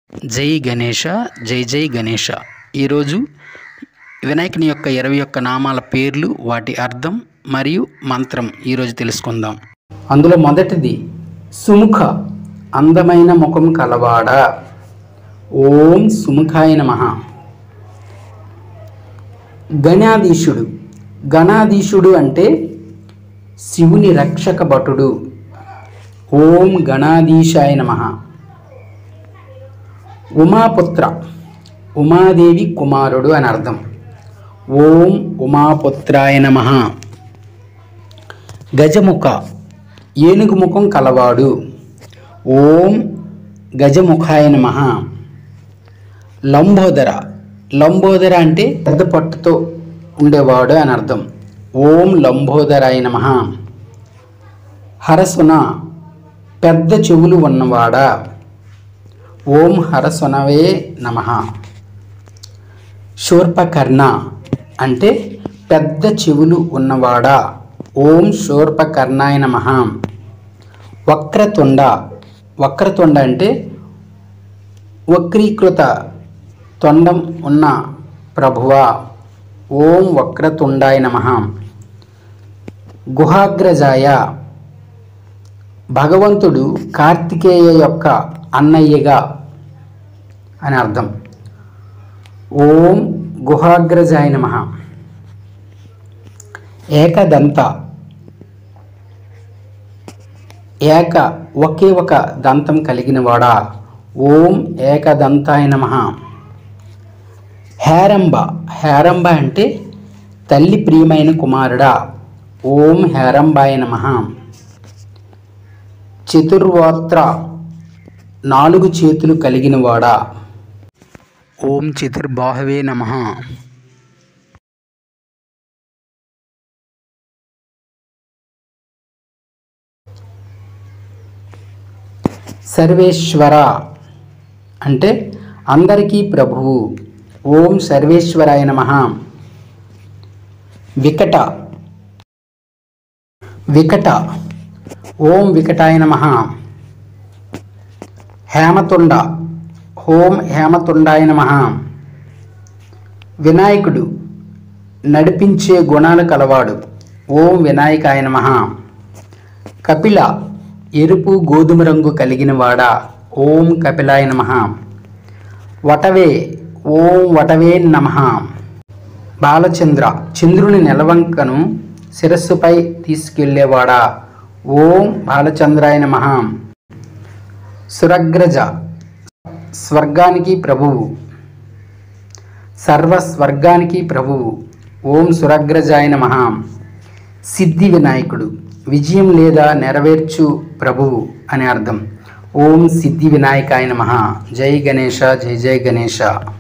జై గణేష, జై జై గణేష. ఈరోజు వినాయకుని యొక్క 21 నామాల పేర్లు, వాటి అర్థం మరియు మంత్రం ఈరోజు తెలుసుకుందాం. అందులో మొదటిది సుముఖ, అందమైన ముఖం కలవాడ. ఓం సుముఖాయ నమః. గణాధీశుడు, గణాధీశుడు అంటే శివుని రక్షక భటుడు. ఓం గణాధీశాయ నమః. ఉమాపుత్ర, ఉమాదేవి కుమారుడు అని అర్థం. ఓం ఉమాపుత్రాయ నమః. గజముఖ, ఏనుగు ముఖం కలవాడు. ఓం గజముఖాయ నమః. లంబోదర, లంబోదర అంటే పెద్ద పట్టుతో ఉండేవాడు అని అర్థం. ఓం లంబోదరాయ నమః. హరసున, పెద్ద చెవులు ఉన్నవాడా. ఓం హరసునవే నమః. శూర్పకర్ణ అంటే పెద్ద చెవులు ఉన్నవాడా. ఓం శూర్పకర్ణాయ నమః. వక్రతుండ, వక్రతుండ అంటే వక్రీకృత తొండం ఉన్న ప్రభువా. ఓం వక్రతుండాయ నమః. గుహాగ్రజాయ, భగవంతుడు కార్తికేయ యొక్క అన్నయ్యగా అని అర్థం. ఓం గుహాగ్రజాయ నమః. ఏకదంత, ఒకే ఒక దంతం కలిగినవాడా. ఓం ఏకదంతాయ నమః. హేరంబ, హేరంబ అంటే తల్లి ప్రియమైన కుమారుడా. ఓం హేరంబాయ నమః. చతుర్వోత్ర, 4 చేతులు కలిగినవాడా. ఓం చతుర్బాహవే నమః. సర్వేశ్వర అంటే అందరికీ ప్రభువు. ఓం సర్వేశ్వరాయ నమః. వికట, వికట, ఓం వికటాయ నమః. హేమతుండ, ఓం హేమతుండాయ నమః. వినాయకుడు, నడిపించే గుణాలు కలవాడు. ఓం వినాయకాయ నమః. కపిల, ఎరుపు గోధుమ రంగు కలిగినవాడా. ఓం కపిలాయ నమః. వటవే, ఓం వటవే నమః. బాలచంద్ర, చంద్రుని నెలవంకను శిరస్సుపై తీసుకెళ్లేవాడా. ఓం బాలచంద్రాయ నమః. సురగ్రజ, స్వర్గానికి ప్రభువు, సర్వస్వర్గానికి ప్రభువు. ఓం సురగ్రజాయ నమః. సిద్ధి వినాయకుడు, విజయం లేదా నెరవేర్చు ప్రభువు అని అర్థం. ఓం సిద్ధి వినాయకాయ నమః. జై గణేష, జై జై గణేష.